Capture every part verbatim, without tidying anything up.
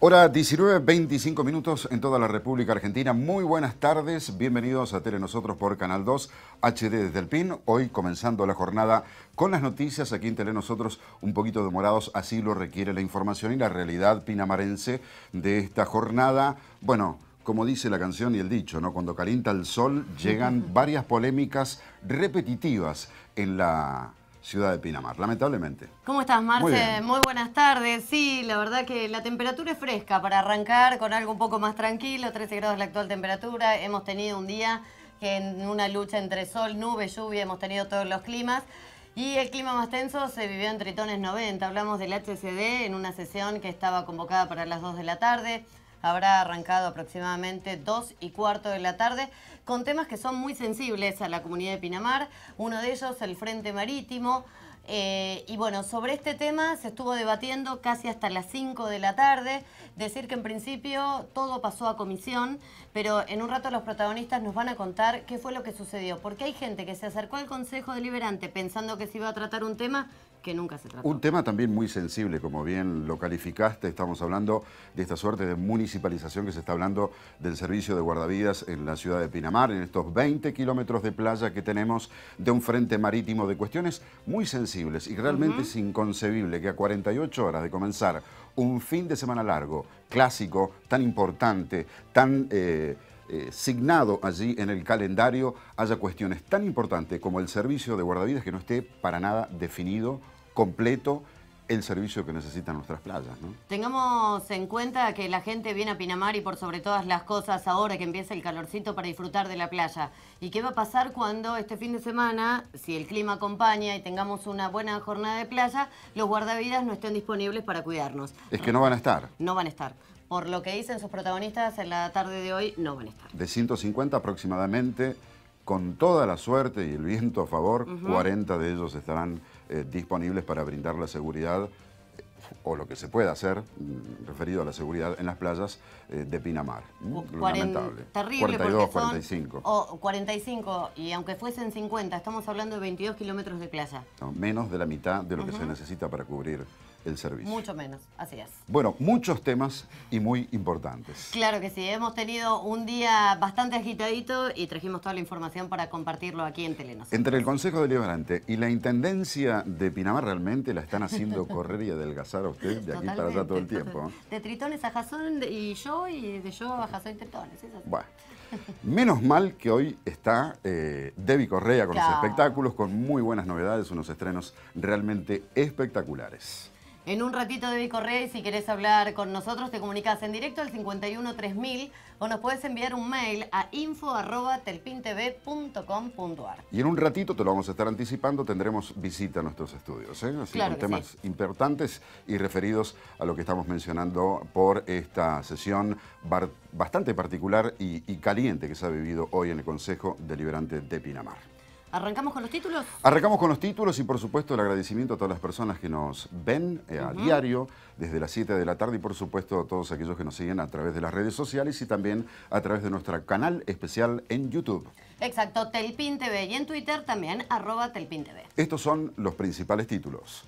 Hora diecinueve, veinticinco minutos en toda la República Argentina. Muy buenas tardes, bienvenidos a Telenosotros por Canal dos, H D desde el Pin. Hoy comenzando la jornada con las noticias aquí en Telenosotros, un poquito demorados, así lo requiere la información y la realidad pinamarense de esta jornada. Bueno, como dice la canción y el dicho, ¿no? Cuando calienta el sol llegan varias polémicas repetitivas en la ciudad de Pinamar, lamentablemente. ¿Cómo estás, Marce? Muy bien. Muy buenas tardes. Sí, la verdad que la temperatura es fresca para arrancar con algo un poco más tranquilo. trece grados la actual temperatura. Hemos tenido un día que en una lucha entre sol, nube, lluvia, hemos tenido todos los climas. Y el clima más tenso se vivió en Tritones noventa. Hablamos del H C D en una sesión que estaba convocada para las dos de la tarde. Habrá arrancado aproximadamente dos y cuarto de la tarde con temas que son muy sensibles a la comunidad de Pinamar. Uno de ellos, el Frente Marítimo. Eh, y bueno, sobre este tema se estuvo debatiendo casi hasta las cinco de la tarde. Decir que en principio todo pasó a comisión, pero en un rato los protagonistas nos van a contar qué fue lo que sucedió. Porque hay gente que se acercó al Consejo Deliberante pensando que se iba a tratar un tema que nunca se trató. Un tema también muy sensible, como bien lo calificaste. Estamos hablando de esta suerte de municipalización que se está hablando del servicio de guardavidas en la ciudad de Pinamar, en estos veinte kilómetros de playa que tenemos, de un frente marítimo, de cuestiones muy sensibles. Y realmente uh-huh. es inconcebible que a cuarenta y ocho horas de comenzar un fin de semana largo, clásico, tan importante, tan eh, eh, signado allí en el calendario, haya cuestiones tan importantes como el servicio de guardavidas que no esté para nada definido, completo, el servicio que necesitan nuestras playas, ¿no? Tengamos en cuenta que la gente viene a Pinamar y por sobre todas las cosas ahora que empieza el calorcito para disfrutar de la playa. ¿Y qué va a pasar cuando este fin de semana, si el clima acompaña y tengamos una buena jornada de playa, los guardavidas no estén disponibles para cuidarnos? Es que no van a estar. No van a estar. Por lo que dicen sus protagonistas en la tarde de hoy, no van a estar. De ciento cincuenta aproximadamente, con toda la suerte y el viento a favor, uh-huh. cuarenta de ellos estarán eh, disponibles para brindar la seguridad eh, o lo que se pueda hacer mm, referido a la seguridad en las playas eh, de Pinamar. Mm, lamentable. Terrible, cuarenta y dos, porque son, cuarenta y cinco. O cuarenta y cinco, y aunque fuesen cincuenta, estamos hablando de veintidós kilómetros de playa. No, menos de la mitad de lo uh-huh. que se necesita para cubrir el servicio. Mucho menos, así es. Bueno, muchos temas y muy importantes. Claro que sí, hemos tenido un día bastante agitadito y trajimos toda la información para compartirlo aquí en Telenosotros. Entre el Consejo Deliberante y la Intendencia de Pinamar, realmente la están haciendo correr y adelgazar a usted de aquí para allá todo el tiempo. De Tritones a Jasón y yo, y de yo a Jasón y Tritones. ¿Es así? Bueno, menos mal que hoy está eh, Debbie Correa con claro. los espectáculos, con muy buenas novedades, unos estrenos realmente espectaculares. En un ratito, Debbie Correa, y si querés hablar con nosotros, te comunicas en directo al cincuenta y uno tres mil o nos puedes enviar un mail a info arroba telpintv punto com punto ar. Y en un ratito, te lo vamos a estar anticipando, tendremos visita a nuestros estudios, ¿eh? Así claro con temas sí. importantes y referidos a lo que estamos mencionando por esta sesión bastante particular y, y caliente que se ha vivido hoy en el Consejo Deliberante de Pinamar. ¿Arrancamos con los títulos? Arrancamos con los títulos y por supuesto el agradecimiento a todas las personas que nos ven eh, a uh-huh. diario desde las siete de la tarde y por supuesto a todos aquellos que nos siguen a través de las redes sociales y también a través de nuestro canal especial en YouTube. Exacto, Telpin T V y en Twitter también, arroba Telpin T V. Estos son los principales títulos.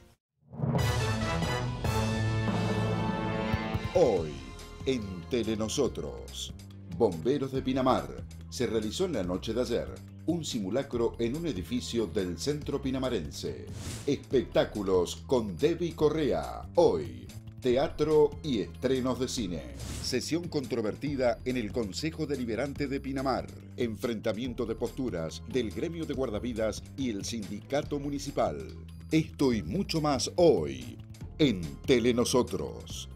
Hoy en Telenosotros, Bomberos de Pinamar. Se realizó en la noche de ayer un simulacro en un edificio del centro pinamarense. Espectáculos con Debbie Correa. Hoy, teatro y estrenos de cine. Sesión controvertida en el Consejo Deliberante de Pinamar. Enfrentamiento de posturas del gremio de guardavidas y el sindicato municipal. Esto y mucho más hoy en Telenosotros.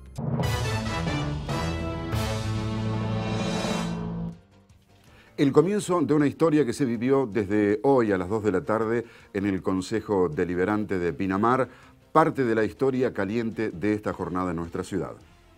El comienzo de una historia que se vivió desde hoy a las dos de la tarde en el Consejo Deliberante de Pinamar, parte de la historia caliente de esta jornada en nuestra ciudad.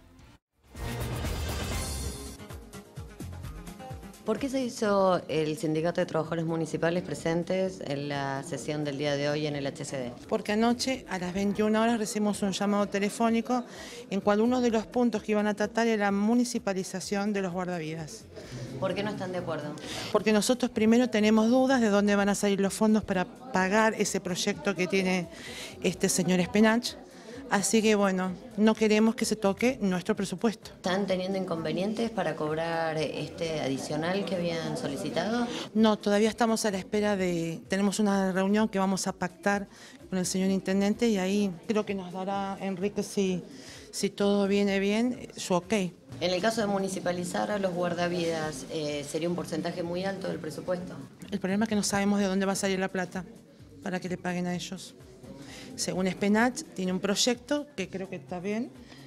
¿Por qué se hizo el Sindicato de Trabajadores Municipales presentes en la sesión del día de hoy en el H C D? Porque anoche a las veintiuna horas recibimos un llamado telefónico en cual uno de los puntos que iban a tratar era la municipalización de los guardavidas. ¿Por qué no están de acuerdo? Porque nosotros primero tenemos dudas de dónde van a salir los fondos para pagar ese proyecto que tiene este señor Espenach. Así que bueno, no queremos que se toque nuestro presupuesto. ¿Están teniendo inconvenientes para cobrar este adicional que habían solicitado? No, todavía estamos a la espera de... Tenemos una reunión que vamos a pactar con el señor intendente y ahí creo que nos dará Enrique, si, si todo viene bien, su ok. En el caso de municipalizar a los guardavidas, eh, ¿sería un porcentaje muy alto del presupuesto? El problema es que no sabemos de dónde va a salir la plata para que le paguen a ellos. Según Espenach, tiene un proyecto que creo que está bien.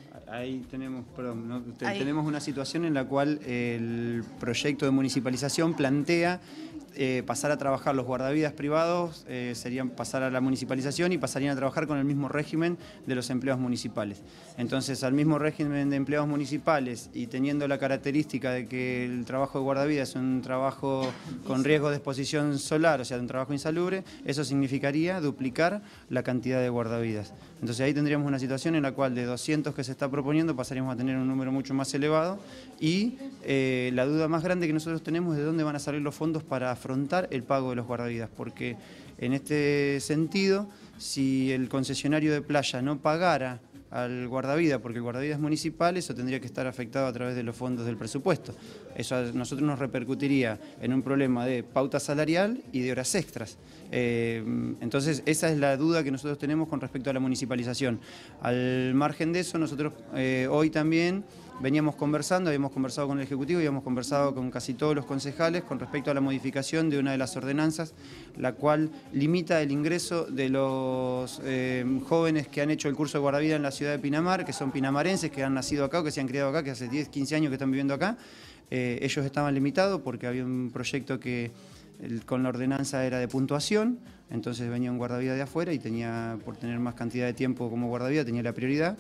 Ahí tenemos, perdón, ¿no? Ahí. tenemos una situación en la cual el proyecto de municipalización plantea eh, pasar a trabajar los guardavidas privados, eh, serían pasar a la municipalización y pasarían a trabajar con el mismo régimen de los empleados municipales. Entonces, al mismo régimen de empleados municipales y teniendo la característica de que el trabajo de guardavidas es un trabajo con riesgo de exposición solar, o sea, un trabajo insalubre, eso significaría duplicar la cantidad de guardavidas. Entonces ahí tendríamos una situación en la cual de doscientos que se está proponiendo pasaríamos a tener un número mucho más elevado y eh, la duda más grande que nosotros tenemos es de dónde van a salir los fondos para afrontar el pago de los guardavidas, porque en este sentido, si el concesionario de playa no pagara al guardavida, porque el guardavida es municipal, eso tendría que estar afectado a través de los fondos del presupuesto. Eso a nosotros nos repercutiría en un problema de pauta salarial y de horas extras. Eh, entonces, esa es la duda que nosotros tenemos con respecto a la municipalización. Al margen de eso, nosotros eh, hoy también veníamos conversando, habíamos conversado con el Ejecutivo y habíamos conversado con casi todos los concejales con respecto a la modificación de una de las ordenanzas, la cual limita el ingreso de los eh, jóvenes que han hecho el curso de guardavida en la ciudad de Pinamar, que son pinamarenses, que han nacido acá o que se han criado acá, que hace diez, quince años que están viviendo acá. Eh, ellos estaban limitados porque había un proyecto que el, con la ordenanza era de puntuación, entonces venía un guardavida de afuera y tenía, por tener más cantidad de tiempo como guardavida, tenía la prioridad.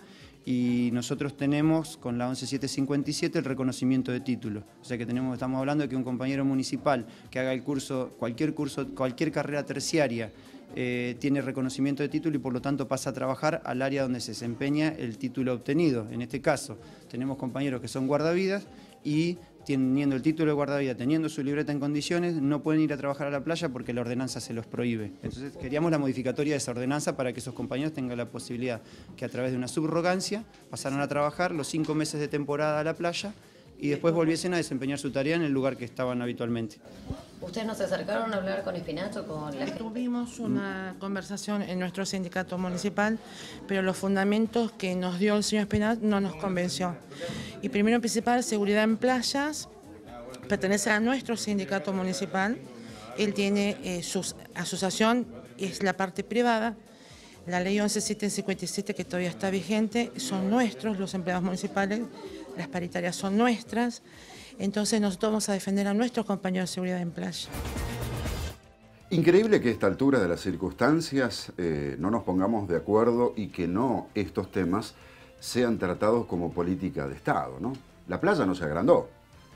Y nosotros tenemos con la once siete cincuenta y siete el reconocimiento de título. O sea que tenemos, estamos hablando de que un compañero municipal que haga el curso, cualquier curso, cualquier carrera terciaria, eh, tiene reconocimiento de título y por lo tanto pasa a trabajar al área donde se desempeña el título obtenido. En este caso, tenemos compañeros que son guardavidas y teniendo el título de guardavida, teniendo su libreta en condiciones, no pueden ir a trabajar a la playa porque la ordenanza se los prohíbe. Entonces queríamos la modificatoria de esa ordenanza para que esos compañeros tengan la posibilidad que a través de una subrogancia pasaran a trabajar los cinco meses de temporada a la playa y después volviesen a desempeñar su tarea en el lugar que estaban habitualmente. ¿Ustedes no se acercaron a hablar con Espenach o con la gente? Tuvimos una conversación en nuestro sindicato municipal, pero los fundamentos que nos dio el señor Espenach no nos convenció. Y primero y principal, seguridad en playas, pertenece a nuestro sindicato municipal. Él tiene eh, su asociación, es la parte privada. La ley once siete cincuenta y siete, que todavía está vigente, son nuestros, los empleados municipales, las paritarias son nuestras. Entonces nosotros vamos a defender a nuestros compañeros de seguridad en playa. Increíble que a esta altura de las circunstancias eh, no nos pongamos de acuerdo y que no estos temas sean tratados como política de Estado, ¿no? La playa no se agrandó.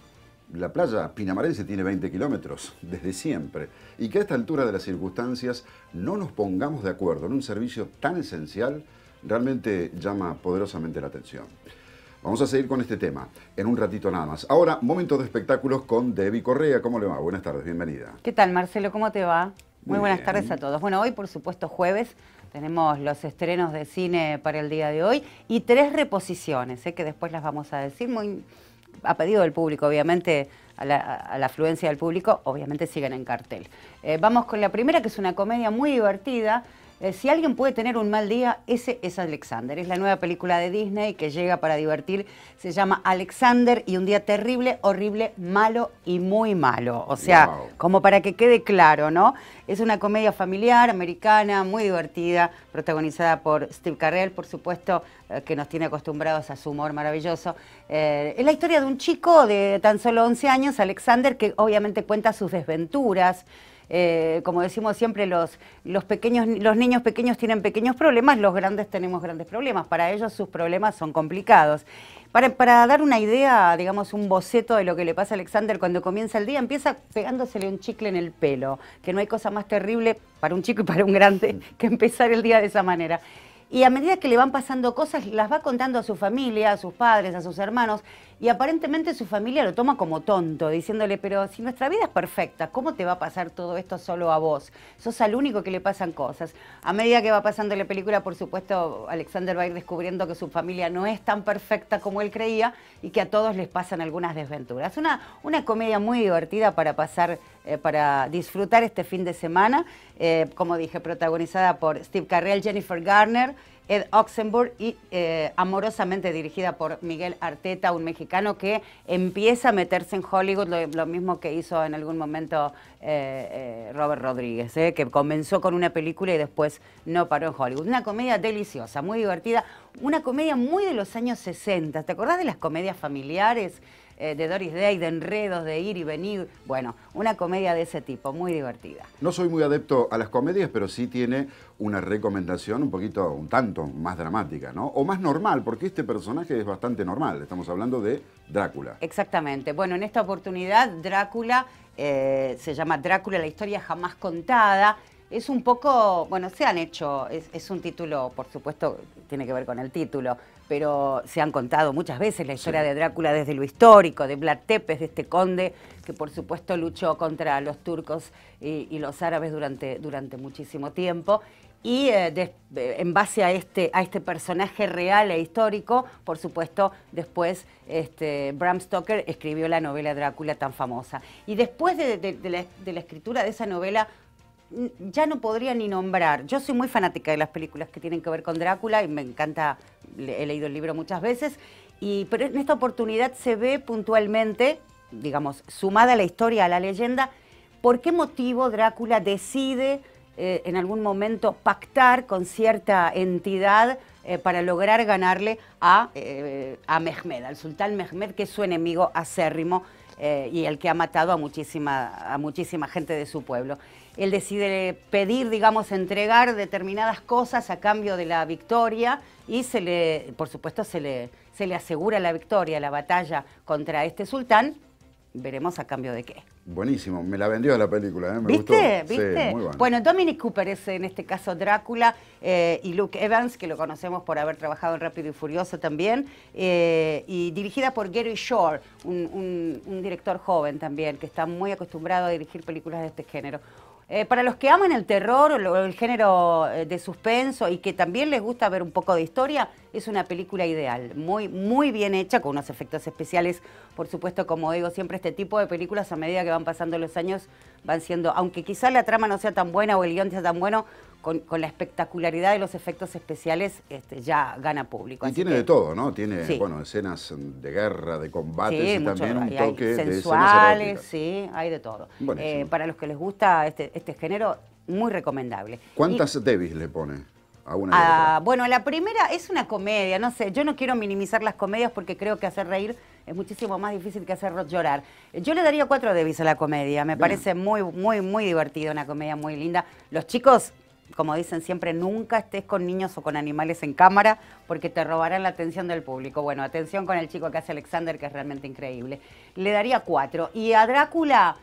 La playa pinamarense tiene veinte kilómetros desde siempre. Y que a esta altura de las circunstancias no nos pongamos de acuerdo en un servicio tan esencial realmente llama poderosamente la atención. Vamos a seguir con este tema en un ratito nada más. Ahora, momento de espectáculos con Debbie Correa. ¿Cómo le va? Buenas tardes, bienvenida. ¿Qué tal, Marcelo? ¿Cómo te va? Muy, Muy buenas bien. tardes a todos. Bueno, hoy, por supuesto, jueves, tenemos los estrenos de cine para el día de hoy y tres reposiciones, ¿eh? Que después las vamos a decir, muy a pedido del público, obviamente, a la, a la afluencia del público, obviamente siguen en cartel. Eh, vamos con la primera, que es una comedia muy divertida. Eh, si alguien puede tener un mal día, ese es Alexander. Es la nueva película de Disney que llega para divertir. Se llama Alexander y un día terrible, horrible, malo y muy malo. O sea, Wow. como para que quede claro, ¿no? Es una comedia familiar, americana, muy divertida, protagonizada por Steve Carell, por supuesto, eh, que nos tiene acostumbrados a su humor maravilloso. Eh, es la historia de un chico de tan solo once años, Alexander, que obviamente cuenta sus desventuras. Eh, como decimos siempre, los, los, pequeños, los niños pequeños tienen pequeños problemas, los grandes tenemos grandes problemas. Para ellos sus problemas son complicados. Para, para dar una idea, digamos, un boceto de lo que le pasa a Alexander cuando comienza el día, empieza pegándosele un chicle en el pelo, que no hay cosa más terrible para un chico y para un grande que empezar el día de esa manera. Y a medida que le van pasando cosas, las va contando a su familia, a sus padres, a sus hermanos, y aparentemente su familia lo toma como tonto, diciéndole, pero si nuestra vida es perfecta, ¿cómo te va a pasar todo esto solo a vos? Sos al único que le pasan cosas. A medida que va pasando la película, por supuesto, Alexander va a ir descubriendo que su familia no es tan perfecta como él creía y que a todos les pasan algunas desventuras. Una, una comedia muy divertida para pasar, eh, para disfrutar este fin de semana, eh, como dije, protagonizada por Steve Carell, Jennifer Garner, Ed Oxenbourg y eh, amorosamente dirigida por Miguel Arteta, un mexicano que empieza a meterse en Hollywood, lo, lo mismo que hizo en algún momento eh, eh, Robert Rodríguez, eh, que comenzó con una película y después no paró en Hollywood. Una comedia deliciosa, muy divertida, una comedia muy de los años sesenta. ¿Te acordás de las comedias familiares? Eh, de Doris Day, de enredos, de ir y venir. Bueno, una comedia de ese tipo, muy divertida. No soy muy adepto a las comedias, pero sí tiene una recomendación un poquito, un tanto más dramática, ¿no? O más normal, porque este personaje es bastante normal. Estamos hablando de Drácula. Exactamente. Bueno, en esta oportunidad, Drácula, eh, se llama Drácula, la historia jamás contada. Es un poco, bueno, se han hecho, es, es un título, por supuesto, tiene que ver con el título, pero se han contado muchas veces la historia sí. de Drácula desde lo histórico, de Vlad Tepes, de este conde que por supuesto luchó contra los turcos y, y los árabes durante, durante muchísimo tiempo. Y eh, de, en base a este, a este personaje real e histórico, por supuesto, después este, Bram Stoker escribió la novela Drácula tan famosa. Y después de, de, de, la, de la escritura de esa novela, ya no podría ni nombrar. Yo soy muy fanática de las películas que tienen que ver con Drácula y me encanta, he leído el libro muchas veces, y, pero en esta oportunidad se ve puntualmente, digamos, sumada la historia a la leyenda, por qué motivo Drácula decide eh, en algún momento pactar con cierta entidad eh, para lograr ganarle a, eh, a Mehmed, al sultán Mehmed, que es su enemigo acérrimo eh, y el que ha matado a muchísima, a muchísima gente de su pueblo. Él decide pedir, digamos, entregar determinadas cosas a cambio de la victoria y se le, por supuesto, se le, se le asegura la victoria, la batalla contra este sultán. Veremos a cambio de qué. Buenísimo, me la vendió la película, ¿eh? Me ¿Viste? gustó. ¿Viste? Sí, muy bueno. Bueno, Dominic Cooper es en este caso Drácula eh, y Luke Evans, que lo conocemos por haber trabajado en Rápido y Furioso también, eh, y dirigida por Gary Shore, un, un, un director joven también, que está muy acostumbrado a dirigir películas de este género. Eh, para los que aman el terror o el género de suspenso y que también les gusta ver un poco de historia, es una película ideal, muy, muy bien hecha, con unos efectos especiales, por supuesto, como digo, siempre este tipo de películas a medida que van pasando los años van siendo, aunque quizá la trama no sea tan buena o el guión sea tan bueno, con, con la espectacularidad de los efectos especiales este, ya gana público. Y Así tiene que, de todo, ¿no? Tiene, sí. bueno, escenas de guerra, de combates sí, y mucho, también un hay toque de escenas sensuales, eróticas. sí, hay de todo. Buenísimo. Eh, para los que les gusta este, este género, muy recomendable. ¿Cuántas Y, Debbys le pone a una y ah, otra? bueno, la primera es una comedia, no sé, yo no quiero minimizar las comedias porque creo que hacer reír es muchísimo más difícil que hacer llorar. Yo le daría cuatro Debbys a la comedia, me Bien. parece muy, muy, muy divertida, una comedia muy linda. Los chicos, como dicen siempre, nunca estés con niños o con animales en cámara porque te robarán la atención del público. Bueno, atención con el chico que hace Alexander, que es realmente increíble. Le daría cuatro. Y a Drácula,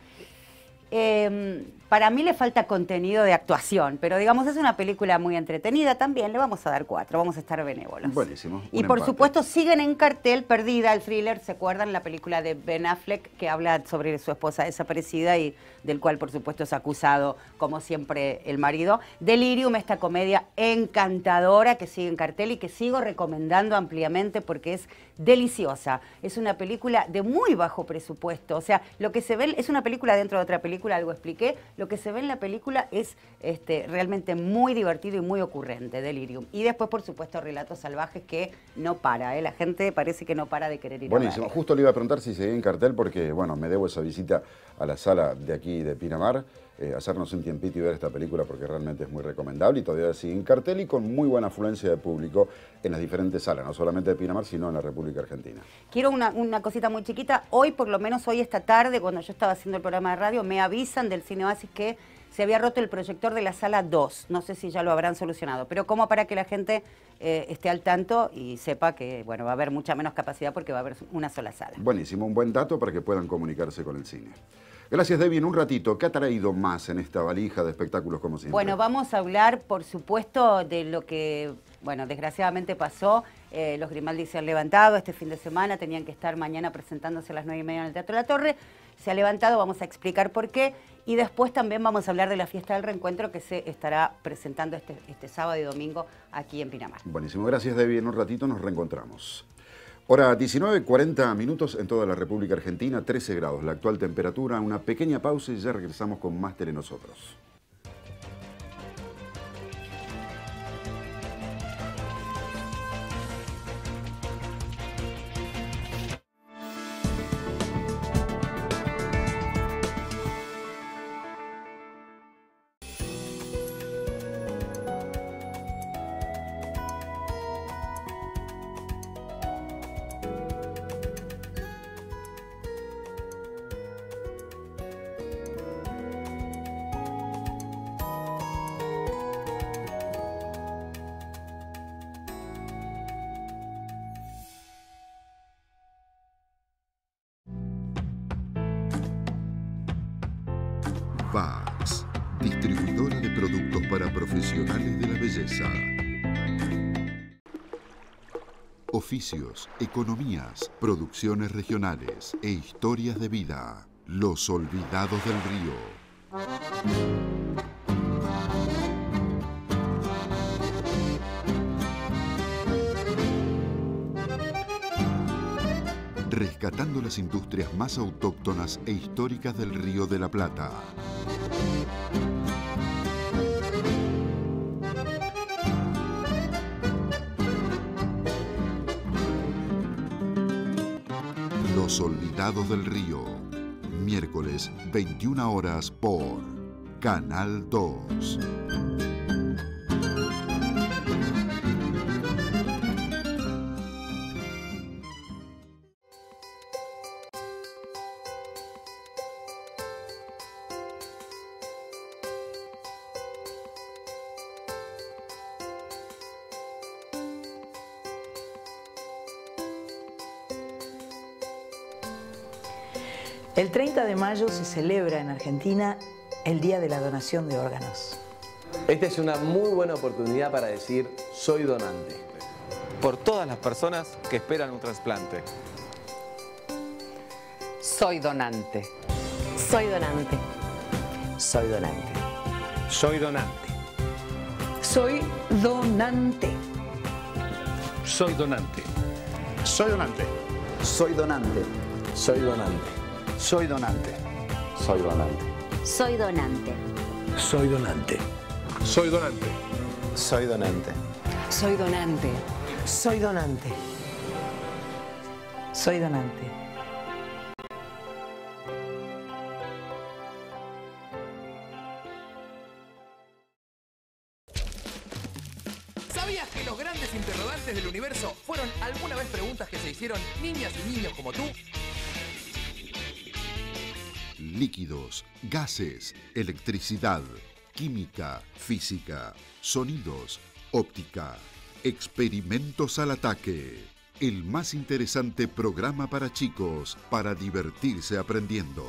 eh, para mí le falta contenido de actuación, pero digamos es una película muy entretenida también, le vamos a dar cuatro, vamos a estar benévolos. Buenísimo. Y un por empate. supuesto siguen en cartel Perdida, el thriller, ¿se acuerdan? La película de Ben Affleck que habla sobre su esposa desaparecida y del cual por supuesto es acusado, como siempre, el marido. Delirium, esta comedia encantadora que sigue en cartel y que sigo recomendando ampliamente porque es deliciosa. Es una película de muy bajo presupuesto, o sea, lo que se ve es una película dentro de otra película, algo expliqué, lo que se ve en la película es este, realmente muy divertido y muy ocurrente, Delirium. Y después, por supuesto, Relatos Salvajes, que no para, ¿eh? La gente parece que no para de querer ir Buenísimo. a verla. Justo le iba a preguntar si seguía en cartel porque, bueno, me debo esa visita a la sala de aquí de Pinamar, eh, hacernos un tiempito y ver esta película porque realmente es muy recomendable y todavía sigue en cartel y con muy buena afluencia de público en las diferentes salas, no solamente de Pinamar, sino en la República Argentina. Quiero una, una cosita muy chiquita. Hoy, por lo menos hoy esta tarde, cuando yo estaba haciendo el programa de radio, me avisan del Cine Oasis que se había roto el proyector de la sala dos. No sé si ya lo habrán solucionado, pero como para que la gente eh, esté al tanto y sepa que bueno, va a haber mucha menos capacidad porque va a haber una sola sala. Buenísimo, un buen dato para que puedan comunicarse con el cine. Gracias, Debbie. En un ratito, ¿qué ha traído más en esta valija de espectáculos como siempre? Bueno, vamos a hablar, por supuesto, de lo que Bueno, desgraciadamente pasó, eh, los Grimaldi se han levantado este fin de semana, tenían que estar mañana presentándose a las nueve y media en el Teatro La Torre, se ha levantado, vamos a explicar por qué, y después también vamos a hablar de la fiesta del reencuentro que se estará presentando este, este sábado y domingo aquí en Pinamar. Buenísimo, gracias Debbie, en un ratito nos reencontramos. Hora diecinueve, cuarenta minutos en toda la República Argentina, trece grados la actual temperatura, una pequeña pausa y ya regresamos con más Telenosotros. Vax, distribuidora de productos para profesionales de la belleza. Oficios, economías, producciones regionales e historias de vida. Los Olvidados del Río. Rescatando las industrias más autóctonas e históricas del Río de la Plata. Los Olvidados del Río. Miércoles, veintiuna horas por Canal dos. El treinta de mayo se celebra en Argentina el Día de la Donación de Órganos. Esta es una muy buena oportunidad para decir soy donante. Por todas las personas que esperan un trasplante. Soy donante. Soy donante. Soy donante. Soy donante. Soy donante. Soy donante. Soy donante. Soy donante. Soy donante. Soy donante. Soy donante. Soy donante. Soy donante. Soy donante. Soy donante. Soy donante. Soy donante. Soy donante. ¿Sabías que los grandes interrogantes del universo fueron alguna vez preguntas que se hicieron niñas y niños como tú? Líquidos, gases, electricidad, química, física, sonidos, óptica. Experimentos al ataque. El más interesante programa para chicos para divertirse aprendiendo.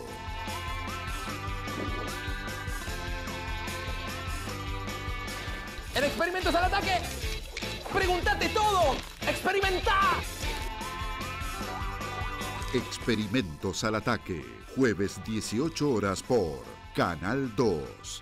En Experimentos al Ataque, pregúntate todo, experimenta. Experimentos al ataque. Jueves dieciocho horas por Canal dos.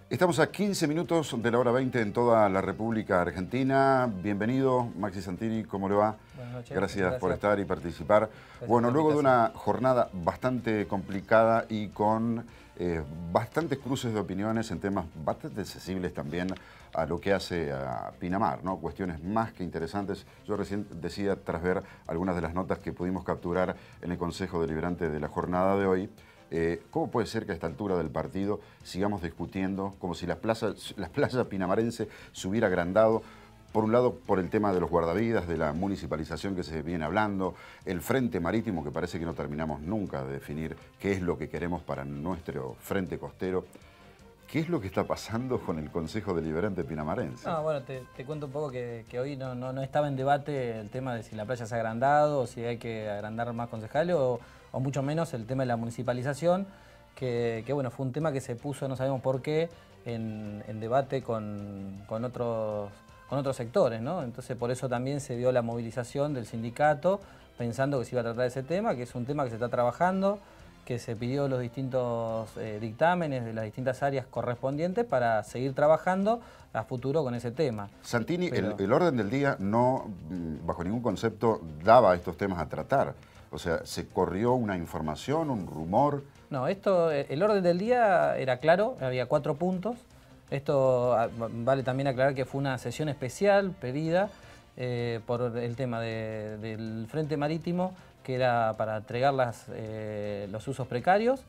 Estamos a quince minutos de la hora veinte en toda la República Argentina. Bienvenido, Maxi Santini, ¿cómo le va? Buenas noches. Gracias, Gracias por estar y participar. Gracias bueno, luego de invitación. una jornada bastante complicada y con eh, bastantes cruces de opiniones en temas bastante sensibles también a lo que hace a Pinamar, ¿no? Cuestiones más que interesantes. Yo recién decía, tras ver algunas de las notas que pudimos capturar en el Consejo Deliberante de la jornada de hoy, Eh, ¿cómo puede ser que a esta altura del partido sigamos discutiendo como si la plaza, la plaza pinamarense se hubiera agrandado? Por un lado, por el tema de los guardavidas, de la municipalización que se viene hablando, el frente marítimo, que parece que no terminamos nunca de definir qué es lo que queremos para nuestro frente costero. ¿Qué es lo que está pasando con el Consejo Deliberante pinamarense? No, bueno, te, te cuento un poco que, que hoy no, no, no estaba en debate el tema de si la playa se ha agrandado, o si hay que agrandar más concejales, o, o mucho menos el tema de la municipalización, que, que bueno, fue un tema que se puso, no sabemos por qué, en, en debate con, con, otros, con otros sectores, ¿no? Entonces por eso también se dio la movilización del sindicato, pensando que se iba a tratar ese tema, que es un tema que se está trabajando, que se pidió los distintos eh, dictámenes de las distintas áreas correspondientes para seguir trabajando a futuro con ese tema. Santini, Pero... el, el orden del día no, bajo ningún concepto, daba estos temas a tratar. O sea, ¿se corrió una información, un rumor? No, esto, el orden del día era claro, había cuatro puntos. Esto vale también aclarar que fue una sesión especial pedida eh, por el tema de, del Frente Marítimo, que era para entregar las, eh, los usos precarios,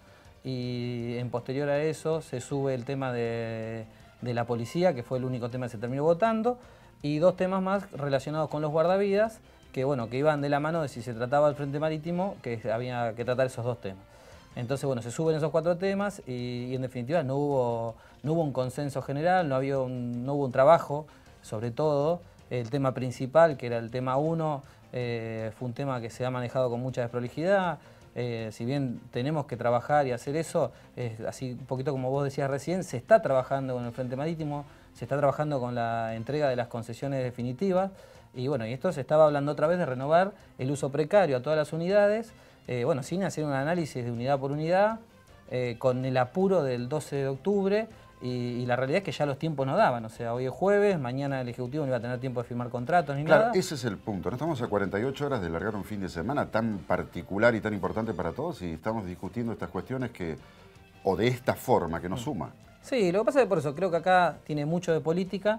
y en posterior a eso se sube el tema de, de la policía, que fue el único tema que se terminó votando, y dos temas más relacionados con los guardavidas, que bueno, que iban de la mano de si se trataba del Frente Marítimo, que había que tratar esos dos temas. Entonces, bueno, se suben esos cuatro temas y, y en definitiva no hubo, no hubo un consenso general, no, había un, no hubo un trabajo, sobre todo el tema principal, que era el tema uno, eh, fue un tema que se ha manejado con mucha desprolijidad. Eh, si bien tenemos que trabajar y hacer eso, eh, así un poquito como vos decías recién, se está trabajando con el Frente Marítimo, se está trabajando con la entrega de las concesiones definitivas, y bueno, y esto se estaba hablando otra vez de renovar el uso precario a todas las unidades, eh, bueno, sin hacer un análisis de unidad por unidad, eh, con el apuro del doce de octubre, y, y la realidad es que ya los tiempos no daban, o sea, hoy es jueves, mañana el Ejecutivo no iba a tener tiempo de firmar contratos ni claro, nada. Ese es el punto, no estamos a cuarenta y ocho horas de largar un fin de semana tan particular y tan importante para todos, y estamos discutiendo estas cuestiones que, o de esta forma, que nos suma. Sí, lo que pasa es que por eso creo que acá tiene mucho de política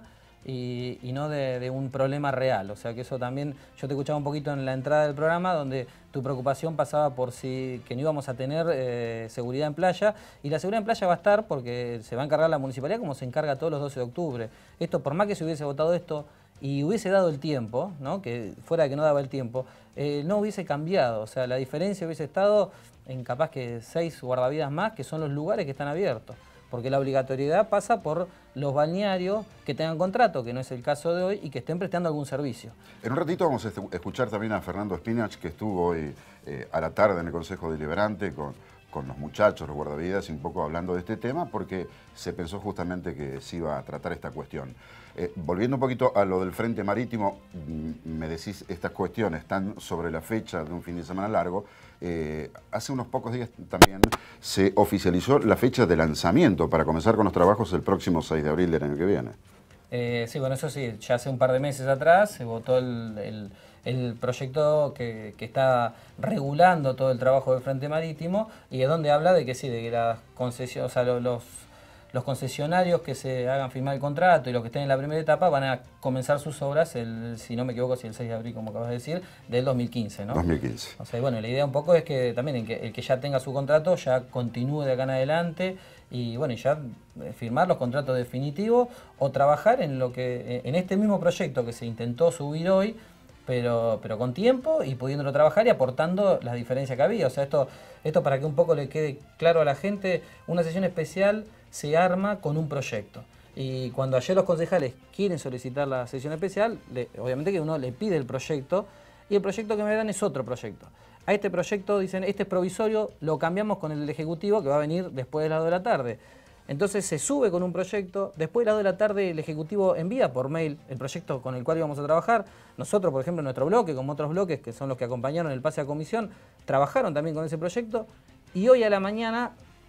y, y no de, de un problema real. O sea que eso también, yo te escuchaba un poquito en la entrada del programa donde tu preocupación pasaba por si que no íbamos a tener eh, seguridad en playa, y la seguridad en playa va a estar porque se va a encargar la municipalidad como se encarga todos los doce de octubre. Esto, por más que se hubiese votado esto y hubiese dado el tiempo, ¿no? Que fuera de que no daba el tiempo, eh, no hubiese cambiado. O sea, la diferencia hubiese estado en capaz que seis guardavidas más, que son los lugares que están abiertos. Porque la obligatoriedad pasa por los balnearios que tengan contrato, que no es el caso de hoy, y que estén prestando algún servicio. En un ratito vamos a escuchar también a Fernando Spinach, que estuvo hoy eh, a la tarde en el Consejo Deliberante con, con los muchachos, los guardavidas, y un poco hablando de este tema, porque se pensó justamente que se iba a tratar esta cuestión. Eh, volviendo un poquito a lo del Frente Marítimo, me decís, estas cuestiones están sobre la fecha de un fin de semana largo. Eh, hace unos pocos días también se oficializó la fecha de lanzamiento para comenzar con los trabajos el próximo seis de abril del año que viene. Eh, sí, bueno, eso sí, ya hace un par de meses atrás se votó el, el, el proyecto que, que está regulando todo el trabajo del Frente Marítimo, y es donde habla de que sí, de que las concesiones, o sea, los, los Los concesionarios que se hagan firmar el contrato y los que estén en la primera etapa van a comenzar sus obras, el, si no me equivoco, si el seis de abril, como acabas de decir, del dos mil quince, ¿no? dos mil quince. O sea, bueno, la idea un poco es que también el que, el que ya tenga su contrato ya continúe de acá en adelante y bueno, y ya firmar los contratos definitivos o trabajar en lo que en este mismo proyecto que se intentó subir hoy, pero, pero con tiempo y pudiéndolo trabajar y aportando las diferencias que había. O sea, esto, esto para que un poco le quede claro a la gente, una sesión especial se arma con un proyecto. Y cuando ayer los concejales quieren solicitar la sesión especial, le, obviamente que uno le pide el proyecto, y el proyecto que me dan es otro proyecto. A este proyecto dicen, este es provisorio, lo cambiamos con el del Ejecutivo que va a venir después de las dos de la tarde. Entonces se sube con un proyecto, después de las dos de la tarde el Ejecutivo envía por mail el proyecto con el cual íbamos a trabajar. Nosotros, por ejemplo, en nuestro bloque, como otros bloques que son los que acompañaron el pase a comisión, trabajaron también con ese proyecto, y hoy a la mañana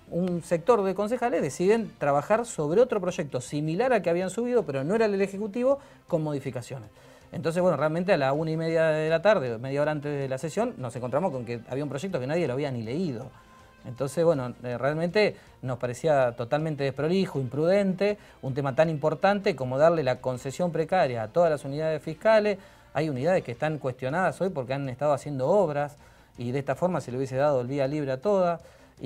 un sector de concejales deciden trabajar sobre otro proyecto similar al que habían subido, pero no era el Ejecutivo, con modificaciones. Entonces, bueno, realmente a la una y media de la tarde, media hora antes de la sesión, nos encontramos con que había un proyecto que nadie lo había ni leído. Entonces, bueno, eh, realmente nos parecía totalmente desprolijo, imprudente, un tema tan importante como darle la concesión precaria a todas las unidades fiscales. Hay unidades que están cuestionadas hoy porque han estado haciendo obras y de esta forma se le hubiese dado el vía libre a todas.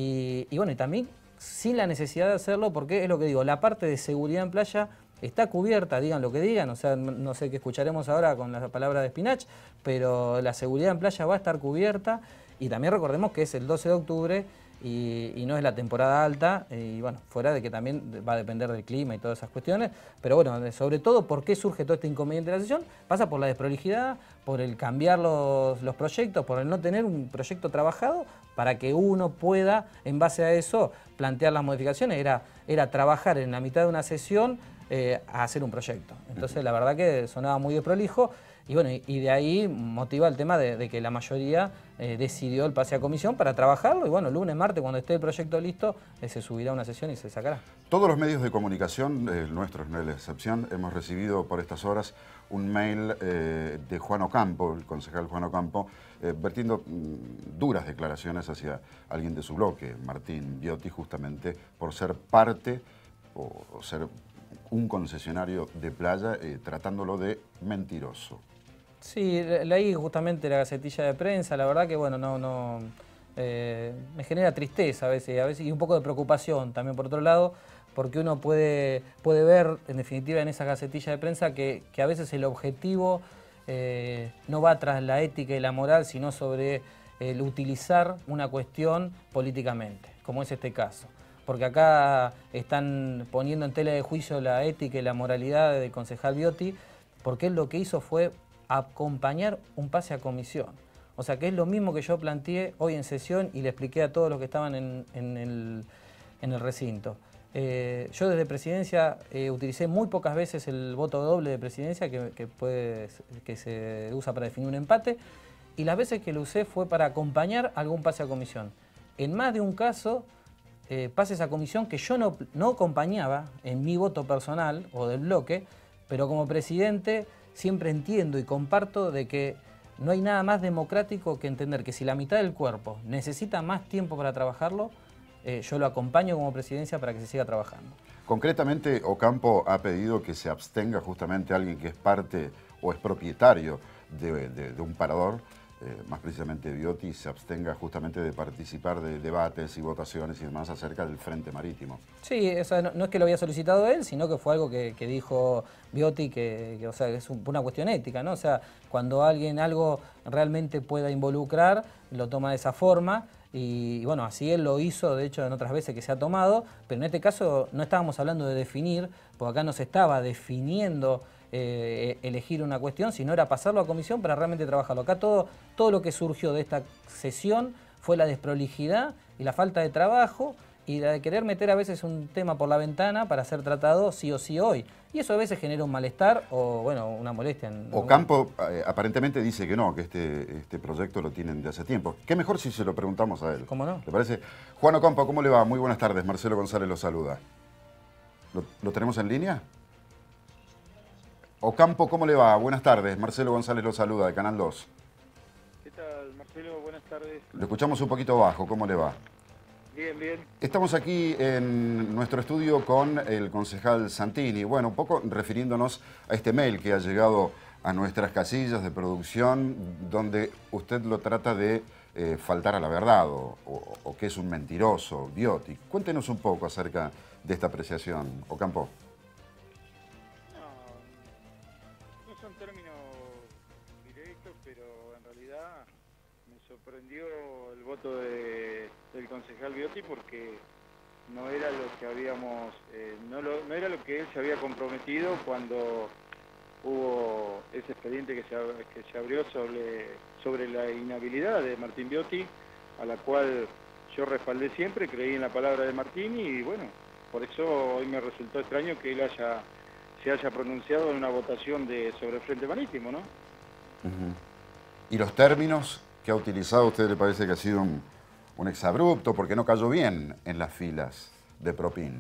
Y, y bueno, y también sin la necesidad de hacerlo, porque es lo que digo, la parte de seguridad en playa está cubierta, digan lo que digan, o sea, no sé qué escucharemos ahora con la palabra de Spinach, pero la seguridad en playa va a estar cubierta y también recordemos que es el doce de octubre y, y no es la temporada alta y bueno, fuera de que también va a depender del clima y todas esas cuestiones, pero bueno, sobre todo, ¿por qué surge todo este inconveniente de la sesión? Pasa por la desprolijidad, por el cambiar los, los proyectos, por el no tener un proyecto trabajado para que uno pueda, en base a eso, plantear las modificaciones. Era, era trabajar en la mitad de una sesión eh, a hacer un proyecto. Entonces, la verdad que sonaba muy desprolijo. Y bueno, y de ahí motiva el tema de, de que la mayoría eh, decidió el pase a comisión para trabajarlo y bueno, lunes, martes, cuando esté el proyecto listo, eh, se subirá a una sesión y se sacará. Todos los medios de comunicación, eh, nuestros no es la excepción, hemos recibido por estas horas un mail eh, de Juan Ocampo, el concejal Juan Ocampo, eh, vertiendo mm, duras declaraciones hacia alguien de su bloque, Martín Biotti, justamente por ser parte o, o ser un concesionario de playa, eh, tratándolo de mentiroso. Sí, leí justamente la gacetilla de prensa, la verdad que bueno, no, no eh, me genera tristeza a veces, a veces y un poco de preocupación también por otro lado, porque uno puede, puede ver en definitiva en esa gacetilla de prensa que, que a veces el objetivo eh, no va tras la ética y la moral, sino sobre el utilizar una cuestión políticamente, como es este caso. Porque acá están poniendo en tela de juicio la ética y la moralidad del concejal Biotti, porque él lo que hizo fue acompañar un pase a comisión. O sea que es lo mismo que yo planteé hoy en sesión y le expliqué a todos los que estaban en, en, el, en el recinto. Eh, yo desde presidencia eh, utilicé muy pocas veces el voto doble de presidencia que, que, puede, que se usa para definir un empate y las veces que lo usé fue para acompañar algún pase a comisión. En más de un caso, eh, pases a comisión que yo no, no acompañaba en mi voto personal o del bloque, pero como presidente siempre entiendo y comparto de que no hay nada más democrático que entender que si la mitad del cuerpo necesita más tiempo para trabajarlo, eh, yo lo acompaño como presidencia para que se siga trabajando. Concretamente, Ocampo ha pedido que se abstenga justamente alguien que es parte o es propietario de, de, de un parador, eh, más precisamente Biotti, se abstenga justamente de participar de debates y votaciones y demás acerca del Frente Marítimo. Sí, o sea, no, no es que lo había solicitado él, sino que fue algo que, que dijo Biotti, que, que o sea, es un, una cuestión ética, ¿no? O sea, cuando alguien algo realmente pueda involucrar, lo toma de esa forma. Y, y bueno, así él lo hizo, de hecho, en otras veces que se ha tomado, pero en este caso no estábamos hablando de definir, porque acá no se estaba definiendo eh, elegir una cuestión, sino era pasarlo a comisión para realmente trabajarlo. Acá todo, todo lo que surgió de esta sesión fue la desprolijidad y la falta de trabajo y la de querer meter a veces un tema por la ventana para ser tratado sí o sí hoy. Y eso a veces genera un malestar o, bueno, una molestia. En Ocampo eh, aparentemente dice que no, que este, este proyecto lo tienen de hace tiempo. ¿Qué mejor si se lo preguntamos a él? ¿Cómo no? ¿Le parece? Juan Ocampo, ¿cómo le va? Muy buenas tardes. Marcelo González lo saluda. ¿Lo, lo tenemos en línea? Ocampo, ¿cómo le va? Buenas tardes. Marcelo González lo saluda, de Canal dos. ¿Qué tal, Marcelo? Buenas tardes. Lo escuchamos un poquito bajo. ¿Cómo le va? Bien, bien. Estamos aquí en nuestro estudio con el concejal Santini. Bueno, un poco refiriéndonos a este mail que ha llegado a nuestras casillas de producción, donde usted lo trata de eh, faltar a la verdad o, o, o que es un mentiroso, Biotti. Cuéntenos un poco acerca de esta apreciación, Ocampo. No, no son términos directos, pero en realidad me sorprendió el voto de... del concejal Biotti porque no era lo que habíamos, eh, no, lo, no era lo que él se había comprometido cuando hubo ese expediente que se, que se abrió sobre, sobre la inhabilidad de Martín Biotti, a la cual yo respaldé siempre, creí en la palabra de Martín y bueno, por eso hoy me resultó extraño que él haya, se haya pronunciado en una votación de, sobre el Frente Marítimo, ¿no? Uh-huh. ¿Y los términos que ha utilizado, a usted le parece que ha sido un... un exabrupto, porque no cayó bien en las filas de Propin.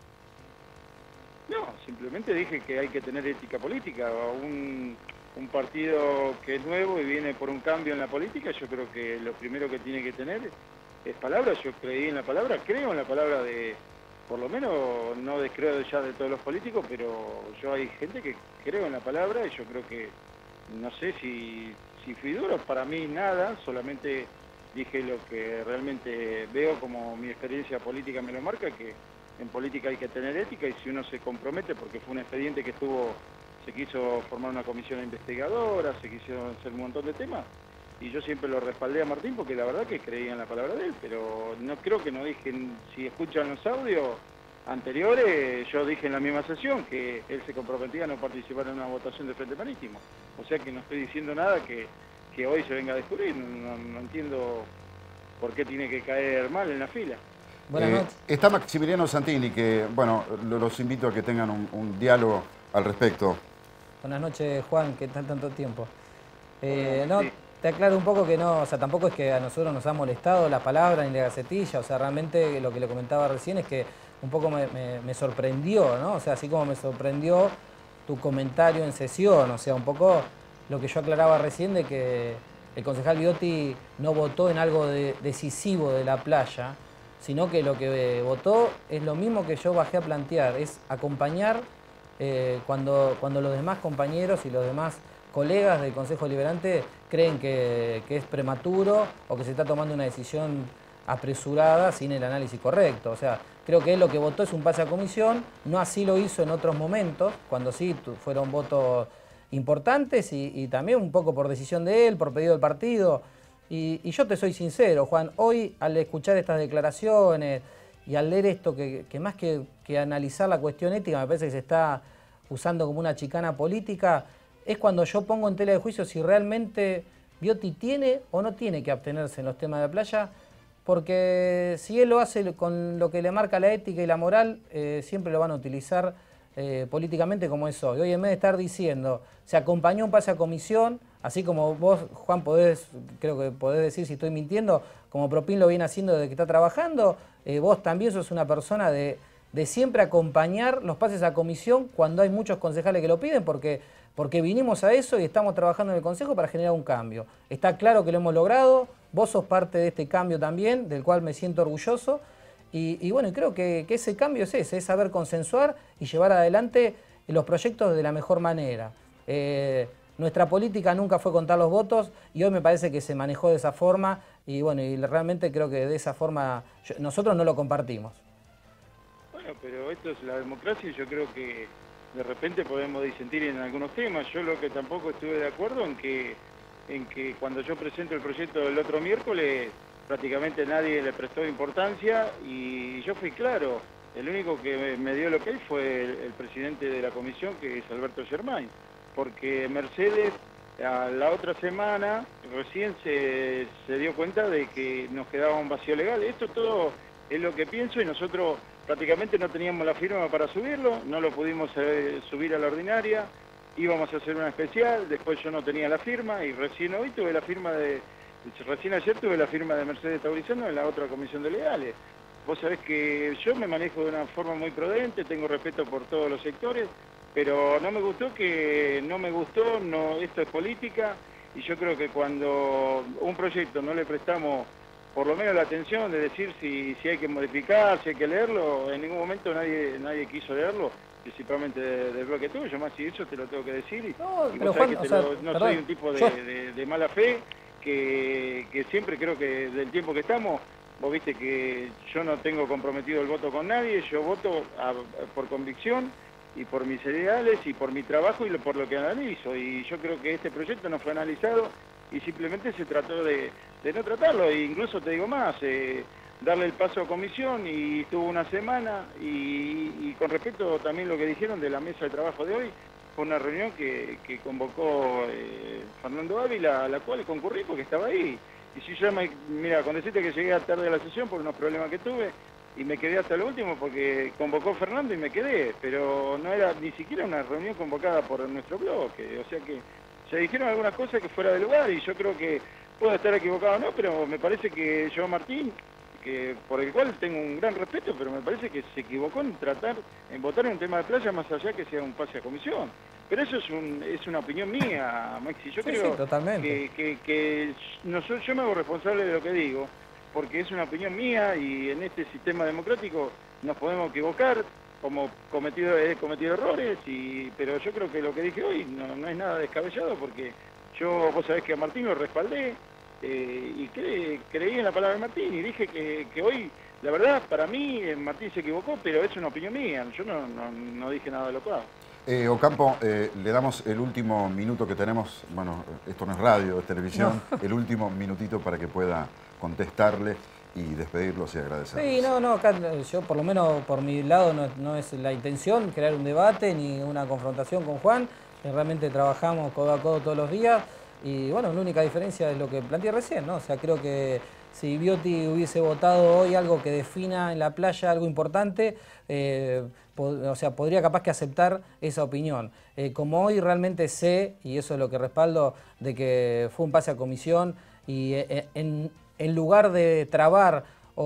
No, simplemente dije que hay que tener ética política. Un, un partido que es nuevo y viene por un cambio en la política, yo creo que lo primero que tiene que tener es palabra. Yo creí en la palabra, creo en la palabra de, por lo menos no descreo ya de todos los políticos, pero yo hay gente que creo en la palabra y yo creo que, no sé si, si fui duro, para mí nada, solamente dije lo que realmente veo como mi experiencia política me lo marca, que en política hay que tener ética y si uno se compromete, porque fue un expediente que estuvo, se quiso formar una comisión investigadora, se quiso hacer un montón de temas, y yo siempre lo respaldé a Martín porque la verdad que creía en la palabra de él, pero no creo que no dije, si escuchan los audios anteriores, yo dije en la misma sesión que él se comprometía a no participar en una votación de Frente Marítimo, o sea que no estoy diciendo nada que, que hoy se venga a descubrir, no, no, no entiendo por qué tiene que caer mal en la fila. Buenas Eh, noches. está Maximiliano Santini, que, bueno, lo- los invito a que tengan un, un diálogo al respecto. Buenas noches, Juan, ¿qué tal tanto tiempo? Eh, no, te aclaro un poco que no, o sea, tampoco es que a nosotros nos ha molestado la palabra ni la gacetilla, o sea, realmente lo que le comentaba recién es que un poco me, me- me sorprendió, ¿no? O sea, así como me sorprendió tu comentario en sesión, o sea, un poco lo que yo aclaraba recién de que el concejal Biotti no votó en algo de- decisivo de la playa, sino que lo que eh, votó es lo mismo que yo bajé a plantear, es acompañar eh, cuando, cuando los demás compañeros y los demás colegas del Consejo Deliberante creen que, que es prematuro o que se está tomando una decisión apresurada sin el análisis correcto. O sea, creo que él lo que votó es un pase a comisión, no así lo hizo en otros momentos, cuando sí tu- fueron votos importantes y, y también un poco por decisión de él, por pedido del partido. Y, y yo te soy sincero, Juan, hoy al escuchar estas declaraciones y al leer esto, que, que más que, que analizar la cuestión ética, me parece que se está usando como una chicana política, es cuando yo pongo en tela de juicio si realmente Biotti tiene o no tiene que abstenerse en los temas de playa, porque si él lo hace con lo que le marca la ética y la moral, eh, siempre lo van a utilizar eh, políticamente como es hoy. Hoy en vez de estar diciendo, se acompañó un pase a comisión, así como vos, Juan, podés, creo que podés decir si estoy mintiendo, como Propin lo viene haciendo desde que está trabajando, eh, vos también sos una persona de, de siempre acompañar los pases a comisión cuando hay muchos concejales que lo piden, porque, porque vinimos a eso y estamos trabajando en el Consejo para generar un cambio. Está claro que lo hemos logrado, vos sos parte de este cambio también, del cual me siento orgulloso, y, y bueno, creo que, que ese cambio es ese, es saber consensuar y llevar adelante los proyectos de la mejor manera. Eh, nuestra política nunca fue contar los votos y hoy me parece que se manejó de esa forma y bueno, y realmente creo que de esa forma yo- nosotros no lo compartimos. Bueno, pero esto es la democracia y yo creo que de repente podemos disentir en algunos temas. Yo lo que tampoco estuve de acuerdo en que, en que cuando yo presento el proyecto el otro miércoles prácticamente nadie le prestó importancia y yo fui claro. El único que me- me dio lo que hay fue el, el presidente de la comisión, que es Alberto Germain, porque Mercedes a la otra semana recién se, se dio cuenta de que nos quedaba un vacío legal. Esto todo es lo que pienso y nosotros prácticamente no teníamos la firma para subirlo, no lo pudimos eh, subir a la ordinaria, íbamos a hacer una especial, después yo no tenía la firma y recién hoy tuve la firma de, recién ayer tuve la firma de Mercedes Taurizano en la otra comisión de legales. Vos sabés que yo me manejo de una forma muy prudente, tengo respeto por todos los sectores, pero no me gustó que, no me gustó, no, esto es política, y yo creo que cuando un proyecto no le prestamos por lo menos la atención de decir si, si hay que modificar, si hay que leerlo, en ningún momento nadie, nadie quiso leerlo, principalmente del de bloque tuyo, más si eso te lo tengo que decir, y, No, y pero vos sabés Juan, que o te sea, lo- no perdón, soy un tipo de, yo- de- de mala fe, que, que siempre creo que del tiempo que estamos, vos viste que yo no tengo comprometido el voto con nadie, yo voto a- por convicción y por mis ideales y por mi trabajo y lo- por lo que analizo. Y yo creo que este proyecto no fue analizado y simplemente se trató de, de no tratarlo. E incluso te digo más, eh, darle el paso a comisión y estuvo una semana y, y con respecto también lo que dijeron de la mesa de trabajo de hoy, fue una reunión que, que convocó eh, Fernando Ávila, a la cual concurrí porque estaba ahí. Y si yo me, mira, con decirte que llegué tarde a la sesión por unos problemas que tuve y me quedé hasta lo último porque convocó Fernando y me quedé, pero no era ni siquiera una reunión convocada por nuestro bloque, o sea que se dijeron algunas cosas que fuera de lugar y yo creo que puedo estar equivocado o no, pero me parece que Joan Martín, que por el cual tengo un gran respeto, pero me parece que se equivocó en tratar, en votar en un tema de playa más allá que sea un pase a comisión. Pero eso es, un, es una opinión mía, Maxi. Yo sí, creo sí, totalmente. que, que, que no soy, yo me hago responsable de lo que digo, porque es una opinión mía y en este sistema democrático nos podemos equivocar, como cometido, he cometido errores, y, pero yo creo que lo que dije hoy no, no es nada descabellado, porque yo, vos sabés que a Martín lo respaldé, Eh, y cre, creí en la palabra de Martín y dije que, que hoy, la verdad, para mí eh, Martín se equivocó, pero es una opinión mía, yo no, no, no dije nada de lo cual. Eh, Ocampo, eh, le damos el último minuto que tenemos, bueno, esto no es radio, es televisión, no. El último minutito para que pueda contestarle y despedirlos y agradecerles. Sí, no, no, acá yo por lo menos por mi lado no, no es la intención crear un debate ni una confrontación con Juan, realmente trabajamos codo a codo todos los días. Y bueno, la única diferencia es lo que planteé recién, ¿no? O sea, creo que si Viotti hubiese votado hoy algo que defina en la playa algo importante, eh, o sea, podría capaz que aceptar esa opinión. Eh, como hoy realmente sé, y eso es lo que respaldo, de que fue un pase a comisión y eh, en, en lugar de trabar